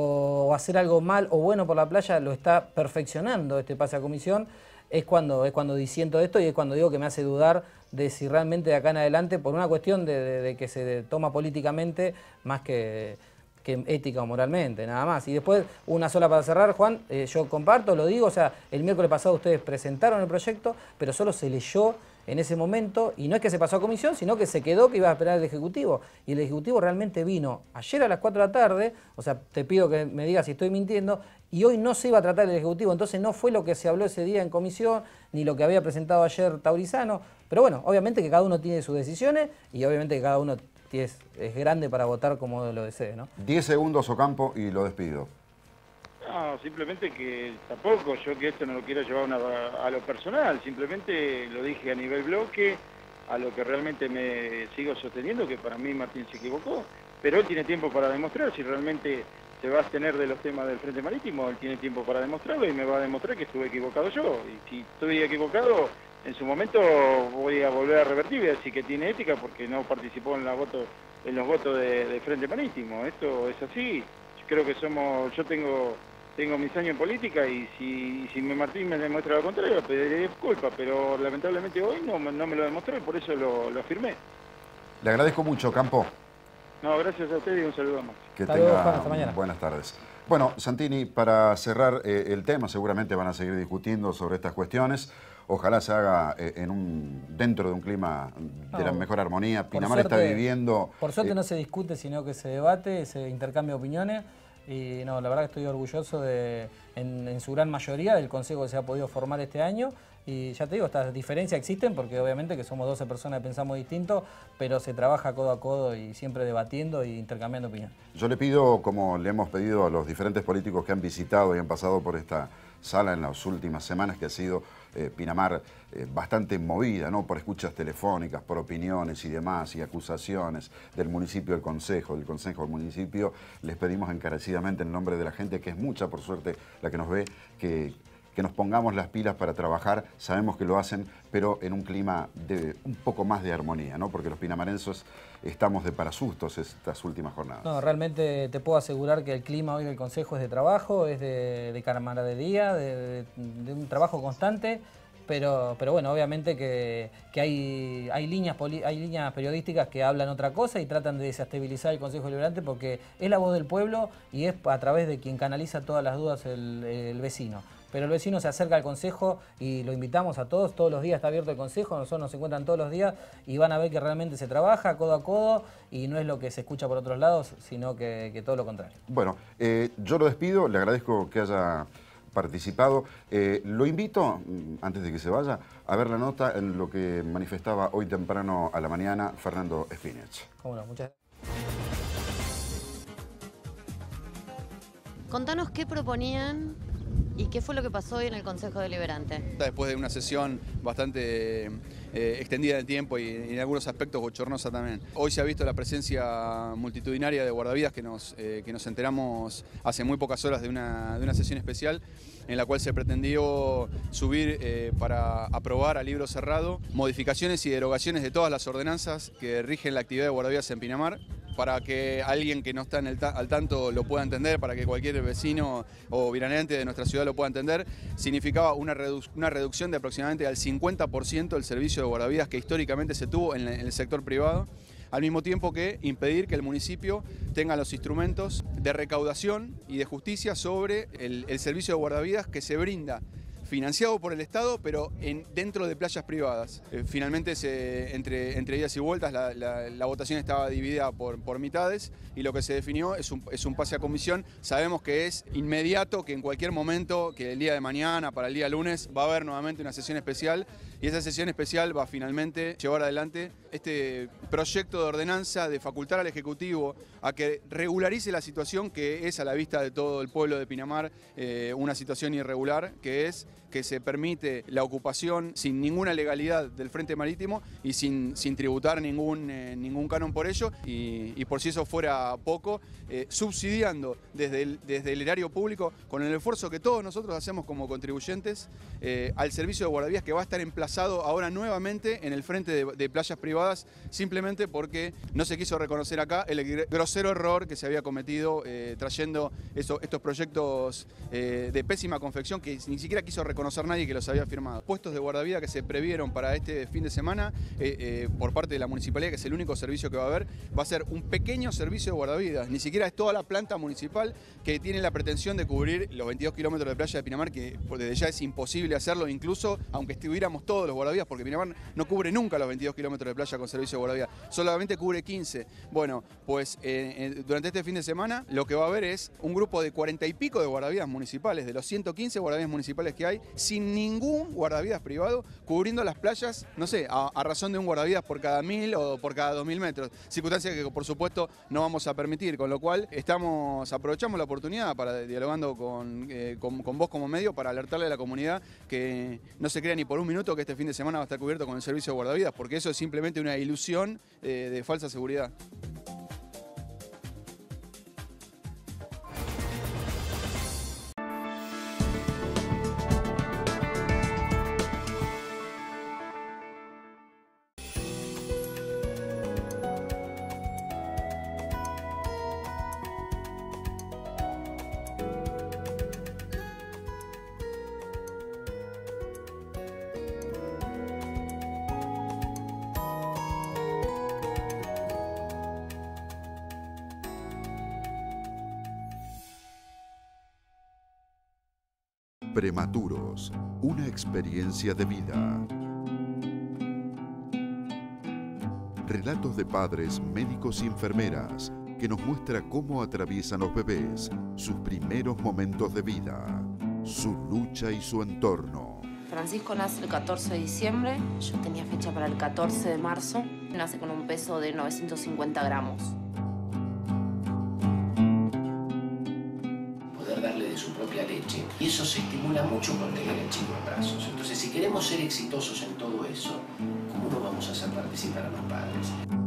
o hacer algo mal o bueno por la playa, lo está perfeccionando este pase a comisión, es cuando, es cuando disiento esto y es cuando digo que me hace dudar de si realmente de acá en adelante, por una cuestión de, de, de que se toma políticamente más que, que ética o moralmente, nada más. Y después, una sola para cerrar, Juan, eh, yo comparto, lo digo, o sea, el miércoles pasado ustedes presentaron el proyecto, pero solo se leyó en ese momento, y no es que se pasó a comisión, sino que se quedó que iba a esperar el Ejecutivo. Y el Ejecutivo realmente vino ayer a las cuatro de la tarde, o sea, te pido que me digas si estoy mintiendo, y hoy no se iba a tratar el Ejecutivo, entonces no fue lo que se habló ese día en comisión, ni lo que había presentado ayer Taurizano, pero bueno, obviamente que cada uno tiene sus decisiones, y obviamente que cada uno es, es grande para votar como lo desee, ¿no? Diez segundos, Ocampo, y lo despido. No, simplemente que tampoco yo que esto no lo quiero llevar una, a lo personal, simplemente lo dije a nivel bloque, a lo que realmente me sigo sosteniendo, que para mí Martín se equivocó, pero él tiene tiempo para demostrar si realmente se va a abstener de los temas del Frente Marítimo, él tiene tiempo para demostrarlo y me va a demostrar que estuve equivocado yo, y si estoy equivocado, en su momento voy a volver a revertir y voy a decir que tiene ética porque no participó en, la voto, en los votos de, de Frente Marítimo, esto es así, yo creo que somos, yo tengo... Tengo mis años en política y si, si Martín me demuestra lo contrario, pediré disculpas, pero lamentablemente hoy no, no me lo demostró y por eso lo, lo afirmé. Le agradezco mucho, Campo. No, gracias a usted y un saludo más. Que tenga buenas tardes. Bueno, Santini, para cerrar eh, el tema, seguramente van a seguir discutiendo sobre estas cuestiones. Ojalá se haga eh, en un, dentro de un clima de no, la mejor armonía. Pinamar suerte, está viviendo... Por suerte eh, no se discute, sino que se debate, se intercambia opiniones. Y no, la verdad que estoy orgulloso de, en, en su gran mayoría, del consejo que se ha podido formar este año. Y ya te digo, estas diferencias existen porque obviamente que somos doce personas que pensamos distinto, pero se trabaja codo a codo y siempre debatiendo e intercambiando opiniones. Yo le pido, como le hemos pedido a los diferentes políticos que han visitado y han pasado por esta sala en las últimas semanas, que ha sido eh, Pinamar eh, bastante movida, ¿no? Por escuchas telefónicas, por opiniones y demás, y acusaciones del municipio, del consejo, del consejo del municipio, les pedimos encarecidamente en nombre de la gente, que es mucha, por suerte, la que nos ve, que... que nos pongamos las pilas para trabajar, sabemos que lo hacen, pero en un clima de un poco más de armonía, ¿no? Porque los pinamarenses estamos de para sustos estas últimas jornadas. No, realmente te puedo asegurar que el clima hoy del Consejo es de trabajo, es de, de camaradería, de, de, de un trabajo constante, pero, pero bueno, obviamente que, que hay, hay, líneas poli, hay líneas periodísticas que hablan otra cosa y tratan de desestabilizar el Consejo Deliberante porque es la voz del pueblo y es a través de quien canaliza todas las dudas el, el vecino. Pero el vecino se acerca al consejo y lo invitamos a todos, todos los días está abierto el consejo, nosotros nos encuentran todos los días y van a ver que realmente se trabaja codo a codo y no es lo que se escucha por otros lados, sino que, que todo lo contrario. Bueno, eh, yo lo despido, le agradezco que haya participado. Eh, lo invito, antes de que se vaya, a ver la nota en lo que manifestaba hoy temprano a la mañana Fernando Espinich. Cómo no, muchas gracias. Contanos qué proponían y qué fue lo que pasó hoy en el Consejo Deliberante. Después de una sesión bastante eh, extendida en el tiempo y, y en algunos aspectos bochornosa también. Hoy se ha visto la presencia multitudinaria de guardavidas que nos, eh, que nos enteramos hace muy pocas horas de una, de una sesión especial en la cual se pretendió subir eh, para aprobar a libro cerrado modificaciones y derogaciones de todas las ordenanzas que rigen la actividad de guardavidas en Pinamar. para que alguien que no está en el ta- al tanto lo pueda entender, para que cualquier vecino o veraneante de nuestra ciudad lo pueda entender, significaba una, redu una reducción de aproximadamente al cincuenta por ciento del servicio de guardavidas que históricamente se tuvo en, en el sector privado, al mismo tiempo que impedir que el municipio tenga los instrumentos de recaudación y de justicia sobre el, el servicio de guardavidas que se brinda, financiado por el Estado, pero en, dentro de playas privadas. Eh, finalmente, se, entre, entre idas y vueltas, la, la, la votación estaba dividida por, por mitades y lo que se definió es un, es un pase a comisión. Sabemos que es inmediato, que en cualquier momento, que el día de mañana, para el día lunes, va a haber nuevamente una sesión especial y esa sesión especial va a finalmente llevar adelante este proyecto de ordenanza de facultar al Ejecutivo a que regularice la situación que es a la vista de todo el pueblo de Pinamar, eh, una situación irregular, que es que se permite la ocupación sin ninguna legalidad del Frente Marítimo y sin, sin tributar ningún, eh, ningún canon por ello, y, y por si eso fuera poco, eh, subsidiando desde el, desde el erario público, con el esfuerzo que todos nosotros hacemos como contribuyentes, eh, al servicio de guardavías que va a estar emplazado ahora nuevamente en el frente de, de playas privadas, simplemente porque no se quiso reconocer acá el grosero error que se había cometido eh, trayendo eso, estos proyectos eh, de pésima confección que ni siquiera quiso reconocer conocer nadie que los había firmado. Puestos de guardavidas que se previeron para este fin de semana eh, eh, por parte de la municipalidad, que es el único servicio que va a haber, va a ser un pequeño servicio de guardavidas. Ni siquiera es toda la planta municipal que tiene la pretensión de cubrir los veintidós kilómetros de playa de Pinamar, que desde ya es imposible hacerlo, incluso aunque estuviéramos todos los guardavidas, porque Pinamar no cubre nunca los veintidós kilómetros de playa con servicio de guardavidas, solamente cubre quince. Bueno, pues eh, eh, durante este fin de semana lo que va a haber es un grupo de cuarenta y pico de guardavidas municipales, de los ciento quince guardavidas municipales que hay, sin ningún guardavidas privado, cubriendo las playas, no sé, a, a razón de un guardavidas por cada mil o por cada dos mil metros. Circunstancia que por supuesto no vamos a permitir, con lo cual estamos, aprovechamos la oportunidad para, dialogando con, eh, con, con vos como medio, para alertarle a la comunidad que no se crea ni por un minuto que este fin de semana va a estar cubierto con el servicio de guardavidas, porque eso es simplemente una ilusión eh, de falsa seguridad. Prematuros, una experiencia de vida. Relatos de padres, médicos y enfermeras que nos muestra cómo atraviesan los bebés sus primeros momentos de vida, su lucha y su entorno. Francisco nace el catorce de diciembre, yo tenía fecha para el catorce de marzo. Nace con un peso de novecientos cincuenta gramos. Poder darle de su propia leche. Y eso se estimula mucho con tener el chico en brazos. Entonces, si queremos ser exitosos en todo eso, ¿cómo no vamos a hacer participar a los padres?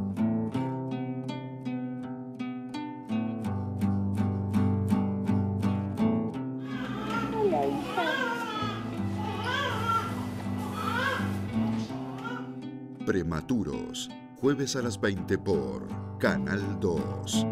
Prematuros, jueves a las veinte por Canal dos.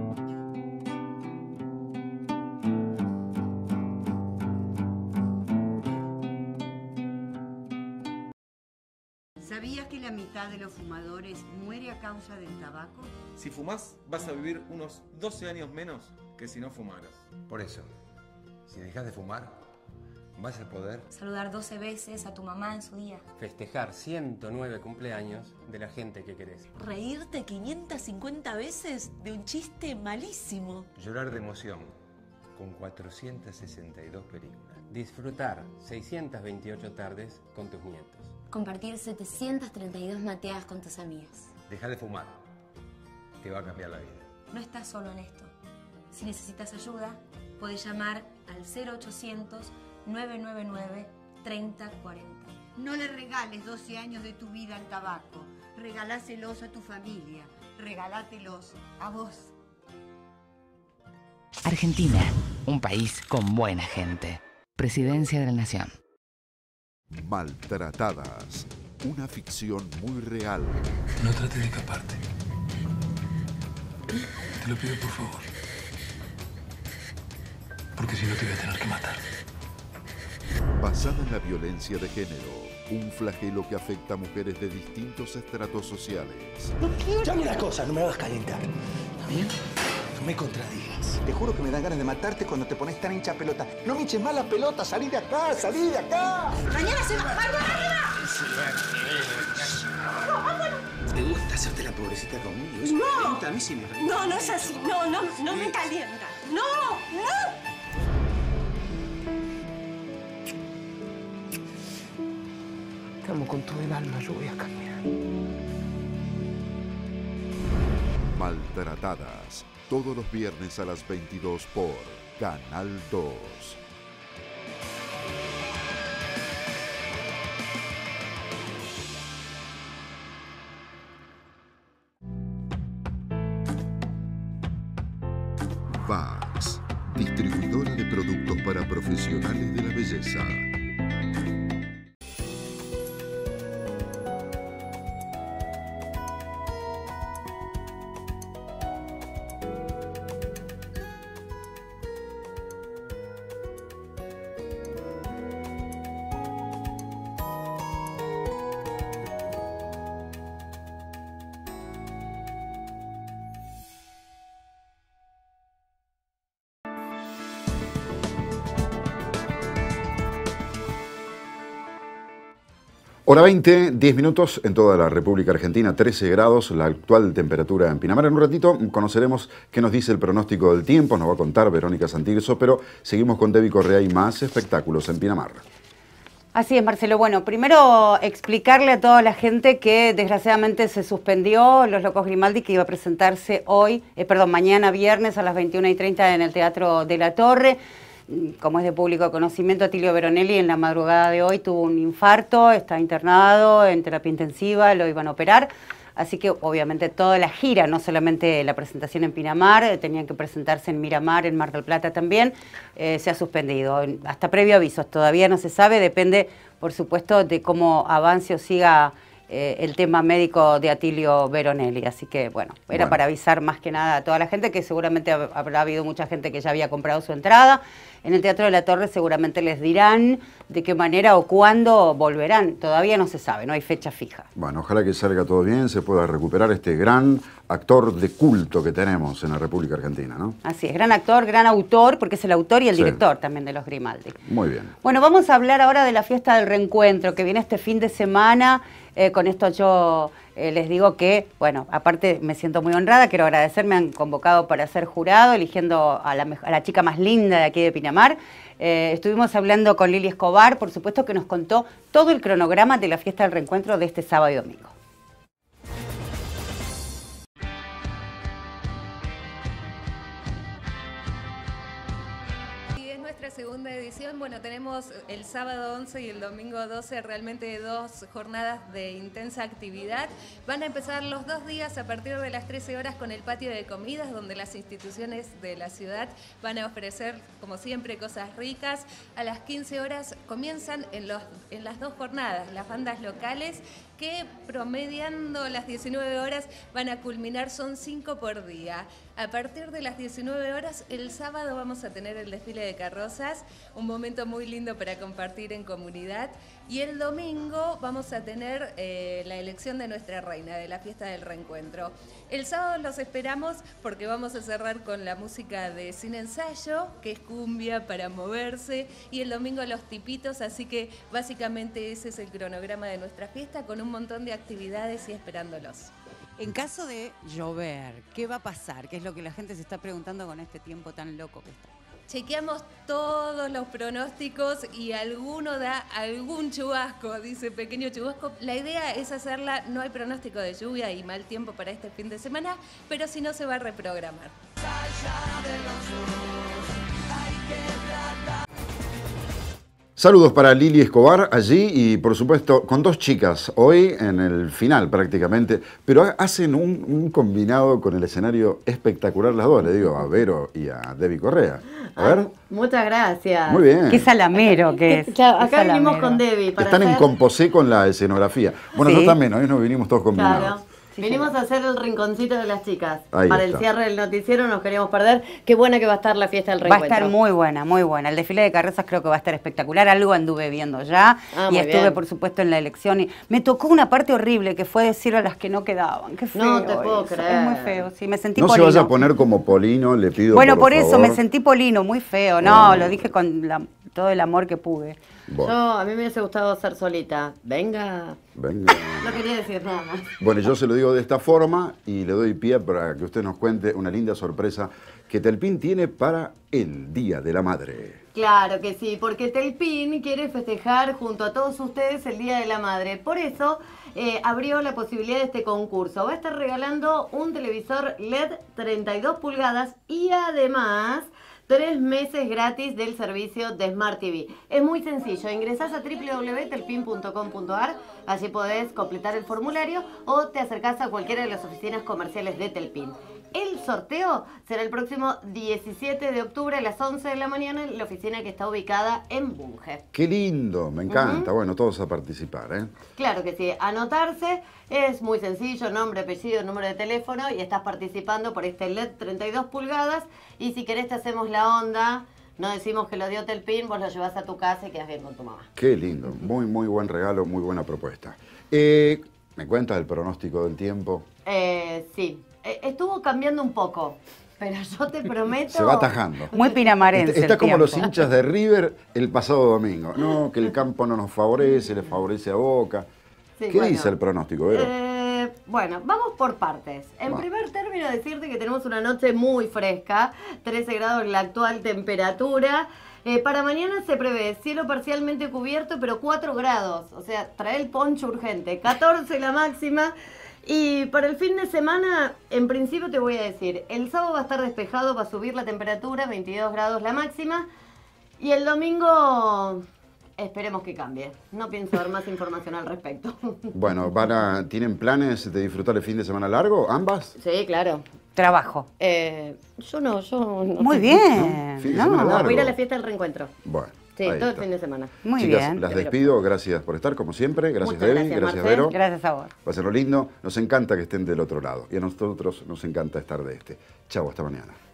¿Sabías que la mitad de los fumadores muere a causa del tabaco? Si fumás, vas a vivir unos doce años menos que si no fumaras. Por eso, si dejas de fumar, vas a poder saludar doce veces a tu mamá en su día. Festejar ciento nueve cumpleaños de la gente que querés. Reírte quinientas cincuenta veces de un chiste malísimo. Llorar de emoción con cuatrocientas sesenta y dos películas. Disfrutar seiscientas veintiocho tardes con tus nietos. Compartir setecientas treinta y dos mateadas con tus amigas. Deja de fumar. Te va a cambiar la vida. No estás solo en esto. Si necesitas ayuda, podés llamar al cero ochocientos, nueve nueve nueve, treinta cuarenta. No le regales doce años de tu vida al tabaco. Regaláselos a tu familia. Regalátelos a vos. Argentina, un país con buena gente. Presidencia de la Nación. Maltratadas, una ficción muy real. No trates de escaparte. Te lo pido por favor. Porque si no te voy a tener que matar. Basada en la violencia de género, un flagelo que afecta a mujeres de distintos estratos sociales. Llame una cosa, no me hagas calentar. ¿Está bien? No me contradigas. Te juro que me dan ganas de matarte cuando te pones tan hincha pelota. No me hinches más la pelota, salí de acá, salí de acá. Mañana se va. ¿Te gusta hacerte la pobrecita conmigo? ¿Eso No. me calienta? A mí sí me calienta. No, no es así. No, no, no me calienta. No, no. Te amo con todo el alma, yo voy a cambiar. Maltratadas, todos los viernes a las veintidós por Canal dos. Vax, distribuidora de productos para profesionales de la belleza. Hora veinte, diez minutos en toda la República Argentina, trece grados, la actual temperatura en Pinamar. En un ratito conoceremos qué nos dice el pronóstico del tiempo, nos va a contar Verónica Santirso, pero seguimos con Debbie Correa y más espectáculos en Pinamar. Así es, Marcelo. Bueno, primero explicarle a toda la gente que desgraciadamente se suspendió Los Locos Grimaldi, que iba a presentarse hoy, eh, perdón, mañana viernes a las veintiuna y treinta en el Teatro de la Torre. Como es de público conocimiento, Atilio Veronelli en la madrugada de hoy tuvo un infarto, está internado en terapia intensiva, lo iban a operar. Así que obviamente toda la gira, no solamente la presentación en Pinamar, eh, tenían que presentarse en Miramar, en Mar del Plata también, eh, se ha suspendido. Hasta previo aviso, todavía no se sabe, depende por supuesto de cómo avance o siga eh, el tema médico de Atilio Veronelli. Así que bueno, era Bueno. para avisar más que nada a toda la gente, que seguramente hab- habrá habido mucha gente que ya había comprado su entrada. En el Teatro de la Torre seguramente les dirán de qué manera o cuándo volverán. Todavía no se sabe, no hay fecha fija. Bueno, ojalá que salga todo bien, se pueda recuperar este gran actor de culto que tenemos en la República Argentina, ¿no? Así es, gran actor, gran autor, porque es el autor y el Sí. director también de Los Grimaldi. Muy bien. Bueno, vamos a hablar ahora de la fiesta del reencuentro que viene este fin de semana. Eh, con esto yo eh, les digo que, bueno, aparte me siento muy honrada, quiero agradecer, me han convocado para ser jurado, eligiendo a la, mej- a la chica más linda de aquí de Pinamar. Eh, estuvimos hablando con Lili Escobar, por supuesto que nos contó todo el cronograma de la fiesta del reencuentro de este sábado y domingo. Y es nuestra segunda edición. Bueno, tenemos el sábado once y el domingo doce realmente dos jornadas de intensa actividad. Van a empezar los dos días a partir de las trece horas con el patio de comidas, donde las instituciones de la ciudad van a ofrecer, como siempre, cosas ricas. A las quince horas comienzan en, los, en las dos jornadas las bandas locales, que promediando las diecinueve horas van a culminar, son cinco por día. A partir de las diecinueve horas, el sábado vamos a tener el desfile de carrozas, un momento muy lindo para compartir en comunidad. Y el domingo vamos a tener eh, la elección de nuestra reina, de la fiesta del reencuentro. El sábado los esperamos porque vamos a cerrar con la música de Sin Ensayo, que es cumbia para moverse, y el domingo los tipitos, así que básicamente ese es el cronograma de nuestra fiesta, con un montón de actividades y esperándolos. En caso de llover, ¿qué va a pasar? ¿Qué es lo que la gente se está preguntando con este tiempo tan loco que está? Chequeamos todos los pronósticos y alguno da algún chubasco, dice pequeño chubasco. La idea es hacerla, no hay pronóstico de lluvia y mal tiempo para este fin de semana, pero si no se va a reprogramar. Saludos para Lili Escobar allí y por supuesto con dos chicas hoy en el final prácticamente, pero hacen un, un combinado con el escenario espectacular las dos, le digo a Vero y a Debbie Correa. A ver, Muchas gracias. muy bien. Qué salamero que es. Claro, qué acá vinimos salamero. con Debbie para Están en hacer- composé con la escenografía. Bueno, Sí. yo también, hoy nos vinimos todos combinados. Claro. Vinimos a hacer el rinconcito de las chicas. Ahí Para está. el cierre del noticiero nos queríamos perder. Qué buena que va a estar la fiesta del Va a reencuentro. estar muy buena, muy buena. El desfile de carrozas creo que va a estar espectacular. Algo anduve viendo ya. Ah, y muy estuve, bien. por supuesto, en la elección. Y me tocó una parte horrible que fue decir a las que no quedaban. Qué feo. No te puedo eso. creer. Es muy feo, sí. Me sentí No se Polino. vaya a poner como Polino, le pido Bueno, por, por eso favor. me sentí Polino, muy feo. No, lo dije con la- todo el amor que pude. Yo, a mí me hubiese gustado ser solita. Venga. Venga. No quería decir nada más. Bueno, yo se lo digo de esta forma y le doy pie para que usted nos cuente una linda sorpresa que Telpin tiene para el Día de la Madre. Claro que sí, porque Telpin quiere festejar junto a todos ustedes el Día de la Madre. Por eso eh, abrió la posibilidad de este concurso. Va a estar regalando un televisor L E D treinta y dos pulgadas y además tres meses gratis del servicio de Smart T V. Es muy sencillo, ingresás a w w w punto telpin punto com punto a r, allí podés completar el formulario o te acercás a cualquiera de las oficinas comerciales de Telpin. El sorteo será el próximo diecisiete de octubre a las once de la mañana en la oficina que está ubicada en Bunge. Qué lindo, me encanta. Bueno, todos a participar, ¿eh? Claro que sí, anotarse es muy sencillo, nombre, apellido, número de teléfono y estás participando por este L E D treinta y dos pulgadas y si querés te hacemos la onda, no decimos que lo dio Telpin, vos lo llevas a tu casa y quedas bien con tu mamá. Qué lindo, muy, muy buen regalo, muy buena propuesta. Eh, ¿Me cuentas el pronóstico del tiempo? Eh, sí, Eh, estuvo cambiando un poco, pero yo te prometo... Se va atajando. Muy pinamarense. Está el como los tiempo. hinchas de River el pasado domingo. No, que el campo no nos favorece, le favorece a Boca. Sí, ¿Qué bueno. dice el pronóstico, Vero? Eh, bueno, vamos por partes. En Va. primer término, decirte que tenemos una noche muy fresca, trece grados la actual temperatura. Eh, para mañana se prevé cielo parcialmente cubierto, pero cuatro grados. O sea, trae el poncho urgente. catorce la máxima. Y para el fin de semana, en principio te voy a decir, el sábado va a estar despejado, va a subir la temperatura, veintidós grados la máxima. Y el domingo... Esperemos que cambie. No pienso dar más información al respecto. Bueno, van a, ¿tienen planes de disfrutar el fin de semana largo, ambas? Sí, claro. Trabajo. Eh, yo no, yo no. Muy bien. Fin de ¿no? semana No, largo. voy a ir a la fiesta del reencuentro. Bueno, Sí, ahí todo está. el fin de semana. Muy Chicas, bien. las despido, gracias por estar como siempre, gracias Muchas Debbie, gracias, gracias Marcel. Vero. Gracias a vos. Va a ser lo lindo, nos encanta que estén del otro lado y a nosotros nos encanta estar de este. Chau, hasta mañana.